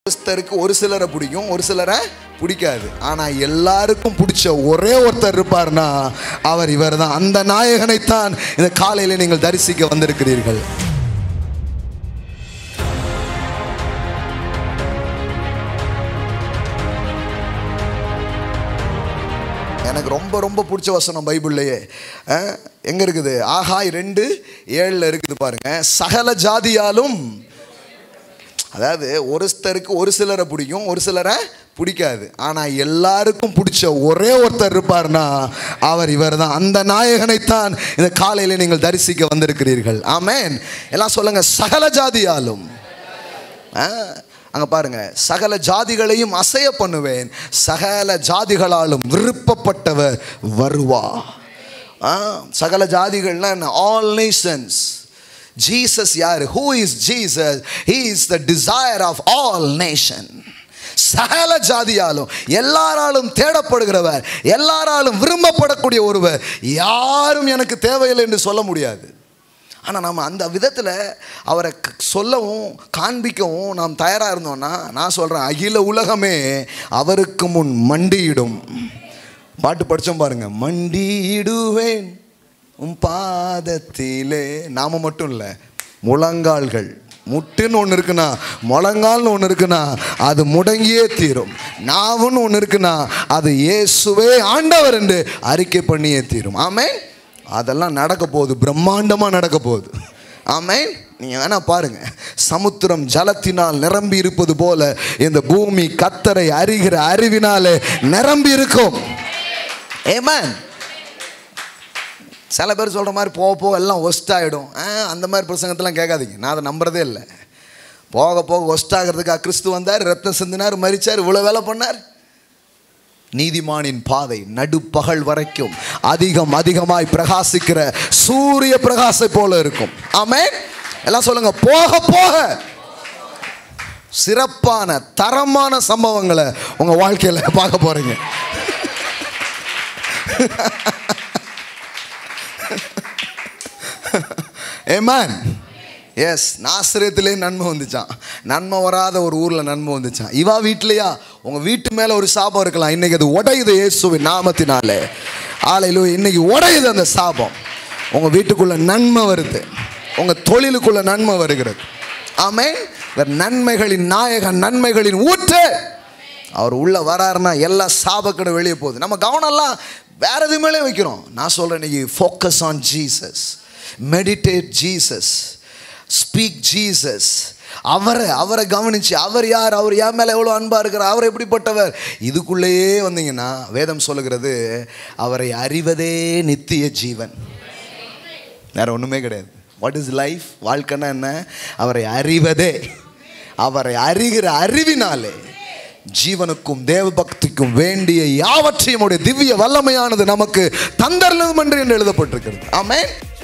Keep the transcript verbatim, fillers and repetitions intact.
ஒருத்தருக்கு ஒரு சிலரை பிடிக்கும், ஒரு சிலரை பிடிக்காது. ஆனால் எல்லாருக்கும் பிடிச்ச ஒரே ஒருத்தர் இருப்பார்னா அவர் இவர் தான். அந்த நாயகனைத்தான் இந்த காலையில் நீங்கள் தரிசிக்க வந்திருக்கிறீர்கள். எனக்கு ரொம்ப ரொம்ப பிடிச்ச வசனம் பைபிள்லையே எங்கே இருக்குது? ஆகாய் ரெண்டு ஏழில் இருக்குது பாருங்க. சகல ஜாதியாலும், அதாவது ஒருத்தருக்கு ஒரு சிலரை பிடிக்கும், ஒரு சிலரை பிடிக்காது. ஆனால் எல்லாருக்கும் பிடிச்ச ஒரே ஒருத்தர் இருப்பார்னா அவர் இவர் தான். அந்த நாயகனைத்தான் இந்த காலையில் நீங்கள் தரிசிக்க வந்திருக்கிறீர்கள். ஆமென். எல்லாம் சொல்லுங்க, சகல ஜாதியாலும். அங்கே பாருங்க, சகல ஜாதிகளையும் அசைய பண்ணுவேன், சகல ஜாதிகளாலும் விருப்பப்பட்டவர் வருவா. சகல ஜாதிகள்னா என்ன? All nations. ஜீசஸ் யாரு? Who is Jesus? He is the desire of all nation. சகல ஜாதியாலும், எல்லாராலும் தேடப்படுகிறவர், எல்லாராலும் விரும்பப்படக்கூடிய ஒருவர். யாரும் எனக்கு தேவையில்லை என்று சொல்ல முடியாது. ஆனால் நம்ம அந்த விதத்தில் அவரை சொல்லவும் காண்பிக்கவும் நாம் தயாராக இருந்தோம்னா, நான் சொல்கிறேன், அகில உலகமே அவருக்கு முன் மண்டியிடும். பாட்டு படித்தோம் பாருங்க, மண்டியிடுவேன் உன் பாதத்திலே. நாம மட்டும் இல்லை, முழங்கால்கள். முட்டுன்னு ஒன்று இருக்குன்னா, முழங்கால்னு ஒன்று இருக்குன்னா அது முடங்கியே தீரும். நாவுன்னு ஒன்று இருக்குன்னா அது இயேசுவே ஆண்டவர் என்று அறிக்கை பண்ணியே தீரும். ஆமென். அதெல்லாம் நடக்க போகுது, பிரம்மாண்டமாக நடக்க போகுது. ஆமென். நீங்கள் வேணா பாருங்க, சமுத்திரம் ஜலத்தினால் நிரம்பி இருப்பது போல இந்த பூமி கர்த்தரை அறிகிற அறிவினாலே நிரம்பி இருக்கும். ஆமென். சில பேர் சொல்கிற மாதிரி போக போக எல்லாம் ஒஸ்ட் ஆகிடும், அந்த மாதிரி பிரசங்கத்தெல்லாம் கேட்காதீங்க. நான் அதை நம்புறதே இல்லை. போக போக ஒஸ்ட் ஆகிறதுக்காக கிறிஸ்து வந்தார், ரத்தம் சிந்தினார், மரிச்சார், இவ்வளோ வேலை பண்ணார். நீதிமானின் பாதை நடுப்பகல் வரைக்கும் அதிகம் அதிகமாய் பிரகாசிக்கிற சூரிய பிரகாசை போல இருக்கும். ஆமென். எல்லாம் சொல்லுங்க, போக போக சிறப்பான தரமான சம்பவங்களை உங்க வாழ்க்கையில் பார்க்க போறீங்க. ஆமென். எஸ், நாசரேத்திலே நன்மை வந்துச்சான். நன்மை வராத ஒரு ஊரில் நன்மை வந்துச்சான். இவா வீட்லையா? உங்கள் வீட்டு மேலே ஒரு சாபம் இருக்கலாம், இன்னைக்கு அது உடையுது இயேசுவின் நாமத்தினாலே. ஆலையிலும் இன்னைக்கு உடையுது அந்த சாபம். உங்கள் வீட்டுக்குள்ள நன்மை வருது, உங்கள் தொழிலுக்குள்ள நன்மை வருகிறது. ஆமென். நன்மைகளின் நாயகன், நன்மைகளின் ஊற்று அவர் உள்ள வராருன்னா எல்லா சாபக்கடை வெளியே போகுது. நம்ம கவனம்லாம் வேற எது மேலே வைக்கிறோம். நான் சொல்கிறேன், இன்னைக்கு focus on Jesus, meditate Jesus, speak Jesus. அவரை அவரை கவனிச்சு, அவர் யார், அவர் என் மேலே எவ்வளோ அன்பாக இருக்கிறார், அவர் எப்படிப்பட்டவர், இதுக்குள்ளேயே வந்தீங்கன்னா வேதம் சொல்லுகிறது அவரை அறிவதே நித்திய ஜீவன். வேற ஒன்றுமே கிடையாது. What is life? வாழ்க்கைன்னா என்ன? அவரை அறிவதே. அவரை அறிகிற அறிவினாலே ஜீவனுக்கும் தேவ பக்திக்கும் வேண்டிய யாவற்றையும் திவ்ய வல்லமையானது நமக்கு தந்தரலும் என்று எழுதப்பட்டிருக்கிறது. ஆமென்.